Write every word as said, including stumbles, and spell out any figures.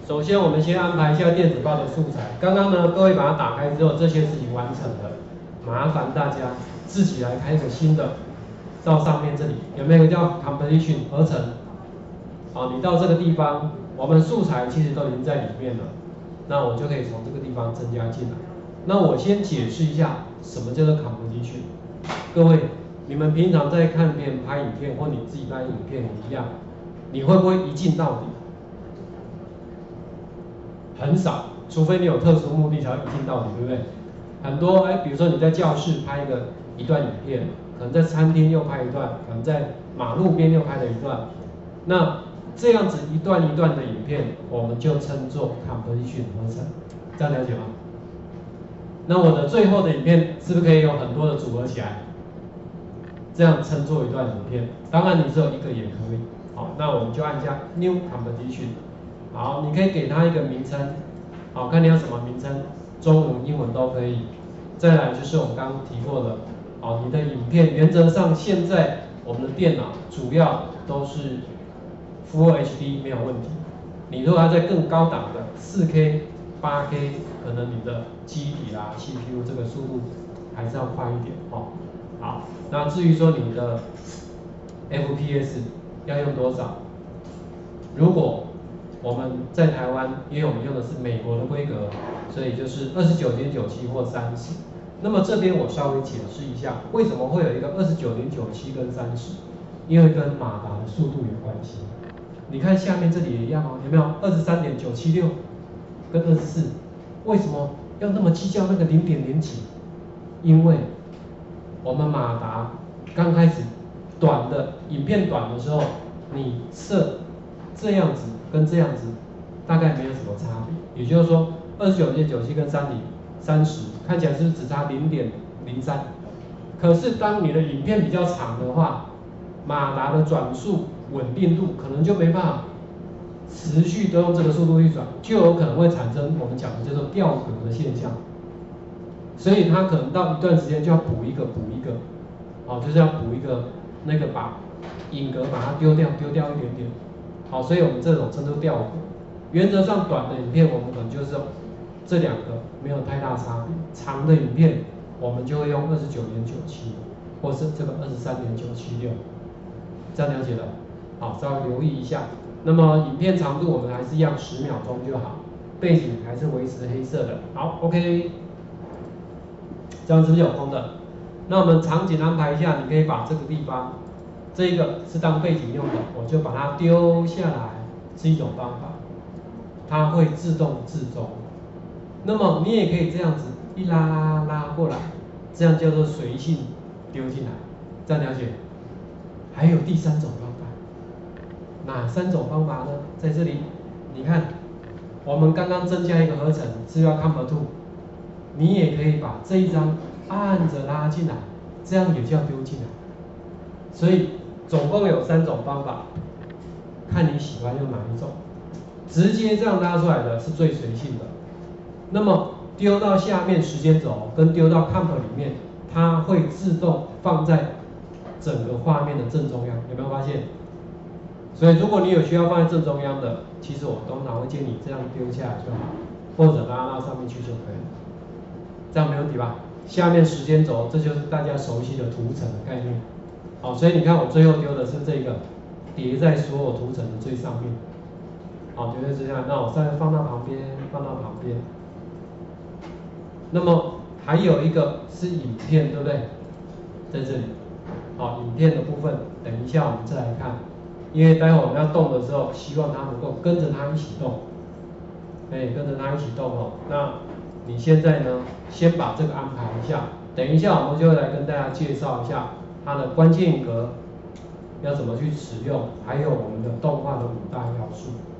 首先我们先安排一下电子报的素材。刚刚呢，各位把它打开之后，这些是已经完成了，麻烦大家自己来开一个新的，到上面这里有没有一个叫 composition 合成？好，你到这个地方，我们素材其实都已经在里面了，那我就可以从这个地方增加进来。那我先解释一下什么叫做 composition。各位，你们平常在看片、拍影片，或你自己拍影片一样，你会不会一镜到底？很少，除非你有特殊目的才会一镜到底，对不对？很多哎，比如说你在教室拍一个一段影片，可能在餐厅又拍一段，可能在马路边又拍了一段，那这样子一段一段的影片，我们就称作 composition 合成，这样了解吗？那我的最后的影片是不是可以有很多的组合起来？这样称作一段影片。当然你只有一个也可以。好，那我们就按下 New Composition。好，你可以给它一个名称。好，看你要什么名称，中文、英文都可以。再来就是我们刚刚提过的，好，你的影片原则上现在我们的电脑主要都是 Full H D 没有问题。你如果要在更高档的 四 K、八 K， 可能你的记忆体啦、C P U 这个速度还是要快一点哦。好，那至于说你的 F P S 要用多少？如果我们在台湾，因为我们用的是美国的规格，所以就是二十九点九七或三十。那么这边我稍微解释一下，为什么会有一个二十九点九七跟三十？因为跟马达的速度有关系。你看下面这里也一样哦，有没有二十三点九七六跟二十四？为什么要那么计较那个零点零几？因为我们马达刚开始短的影片短的时候，你设这样子跟这样子大概没有什么差别，也就是说二十九点九七跟三零三十看起来是不是只差零点零三？可是当你的影片比较长的话，马达的转速稳定度可能就没办法持续都用这个速度去转，就有可能会产生我们讲的叫做掉格的现象。所以它可能到一段时间就要补一个补一个，好，就是要补一个那个把影格把它丢掉丢掉一点点，好，所以我们这种称作掉格。原则上短的影片我们可能就是这两个没有太大差别，长的影片我们就会用二十九点九七，或是这个二十三点九七六，这样了解了？好，稍微留意一下。那么影片长度我们还是一样十秒钟就好，背景还是维持黑色的。好 ，OK。这样是不是有空的？那我们场景安排一下，你可以把这个地方，这个是当背景用的，我就把它丢下来，是一种方法，它会自动自中。那么你也可以这样子一拉拉过来，这样叫做随性丢进来，这样了解？还有第三种方法，哪三种方法呢？在这里，你看，我们刚刚增加一个合成是要 Comp 二。你也可以把这一张按着拉进来，这样也叫丢进来。所以总共有三种方法，看你喜欢用哪一种。直接这样拉出来的是最随性的。那么丢到下面时间轴跟丢到 Comp 里面，它会自动放在整个画面的正中央，有没有发现？所以如果你有需要放在正中央的，其实我通常会建议你这样丢下来就好，或者拉到上面去就可以了。这样没问题吧？下面时间轴，这就是大家熟悉的图层的概念。好，所以你看我最后丢的是这个，叠在所有图层的最上面。好，叠在这样，那我再放到旁边，放到旁边。那么还有一个是影片，对不对？在这里。好，影片的部分，等一下我们再来看，因为待会我们要动的时候，希望它能够跟着它一起动。哎，跟着它一起动哦。那你现在呢，先把这个安排一下，等一下我们就会来跟大家介绍一下它的关键格要怎么去使用，还有我们的动画的五大要素。